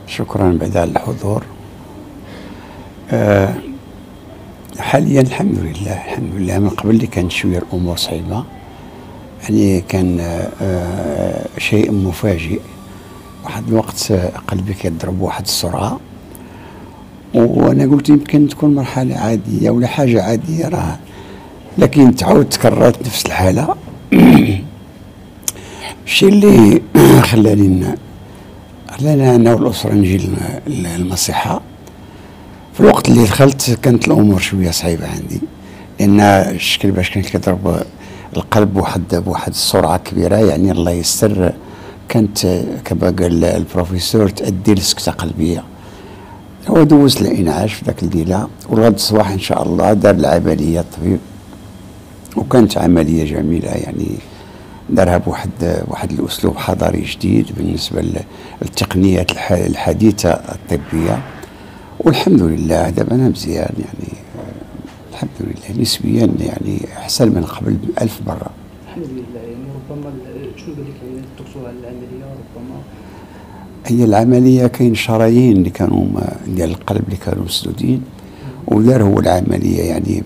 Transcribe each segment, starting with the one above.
شكرا بعد على الحضور. حاليا الحمد لله من قبل اللي كانت شويه الامور صعيبه، يعني كان شيء مفاجئ. واحد الوقت قلبي كيضرب بواحد السرعه، وانا قلت يمكن تكون مرحله عاديه ولا حاجه عاديه راه، لكن تعاود تكررت نفس الحاله. الشيء اللي خلاني انا والاسره نجي للمصحه في الوقت اللي دخلت كانت الامور شويه صعيبه عندي، لان الشكل باش كان كيضرب القلب بواحد السرعه كبيره، يعني الله يستر كانت كما قال البروفيسور تؤدي لسكته قلبيه. هو دوز الانعاش في ذاك الليله، والغد الصباح ان شاء الله دار العمليه الطبيب، وكانت عمليه جميله، يعني دارها بواحد الاسلوب حضاري جديد بالنسبه للتقنيات الحديثه الطبيه. والحمد لله دابا انا مزيان، يعني الحمد لله نسبيا يعني احسن من قبل 1000 مره. الحمد لله. يعني ربما شنو قال لك يعني الدكتور على العمليه؟ ربما هي العمليه كاين شرايين اللي كانوا ديال القلب اللي كانوا مسدودين، ودار هو العمليه يعني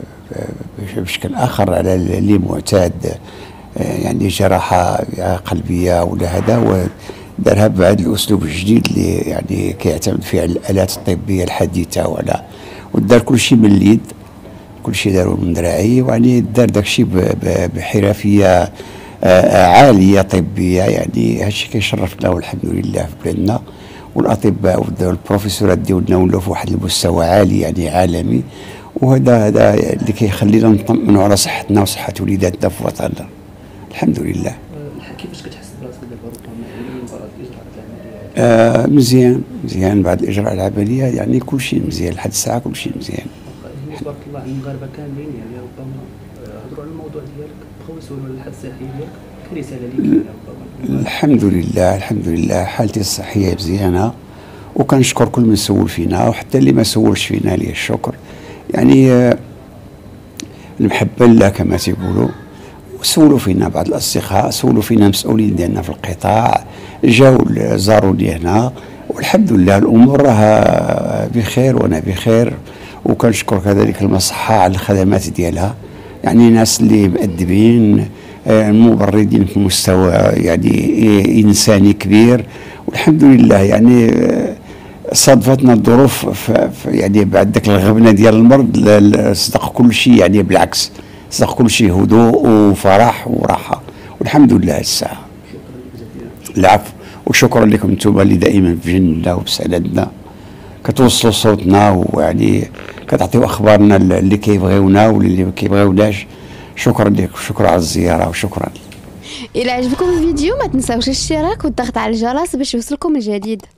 بشكل اخر على اللي معتاد، يعني جراحه قلبيه ولا هذا، هو دارها بهذا الاسلوب الجديد اللي يعني كيعتمد فيه على الالات الطبيه الحديثه، ودار كل شيء من اليد، كل شيء داروا من دراعي، يعني دار داك الشيء بحرفيه عاليه طبيه. يعني هذا الشيء كيشرفنا والحمد لله في بلادنا، والاطباء والبروفيسورات ديالنا ولاو في واحد المستوى عالي يعني عالمي، وهذا اللي كيخلينا نطمنوا على صحتنا وصحه وليداتنا في وطننا الحمد لله. كيفاش كتحس براسك دابا ربما من بعد اجراء العمليه؟ مزيان بعد اجراء العمليه، يعني كل شيء مزيان لحد الساعه، كل شيء مزيان. تبارك الله على المغاربه كاملين، يعني ربما هضروا على الموضوع ديالك، بقاو يسولوا على الحاله الصحيه ديالك، كرساله ليك ربما. الحمد لله حالتي الصحيه مزيانه، وكنشكر كل من سول فينا، وحتى اللي ما سولش فينا ليه الشكر. يعني المحبه لله كما تيقولوا، وسولوا فينا بعض الاصدقاء، سولوا فينا مسؤولين ديالنا في القطاع، جاوا زاروني هنا، والحمد لله الامور راها بخير وانا بخير. وكنشكر كذلك المصحه على الخدمات ديالها، يعني ناس اللي مؤدبين، مبردين في مستوى يعني انساني كبير، والحمد لله. يعني صادفتنا الظروف يعني بعد ذاك الغبنه ديال المرض صدق كل شيء، يعني بالعكس صدق كل شيء هدوء وفرح وراحه، والحمد لله الساعه. العفو، وشكرا لكم انتم اللي دائما في جنة وبسندنا، كتوصلوا صوتنا، ويعني كتعطيو اخبارنا اللي كيبغيونا واللي ما كيبغيوناش. شكرا لكم، شكرا على الزياره، وشكرا. الى عجبكم الفيديو ما تنساوش الاشتراك والضغط على الجرس باش يوصلكم الجديد.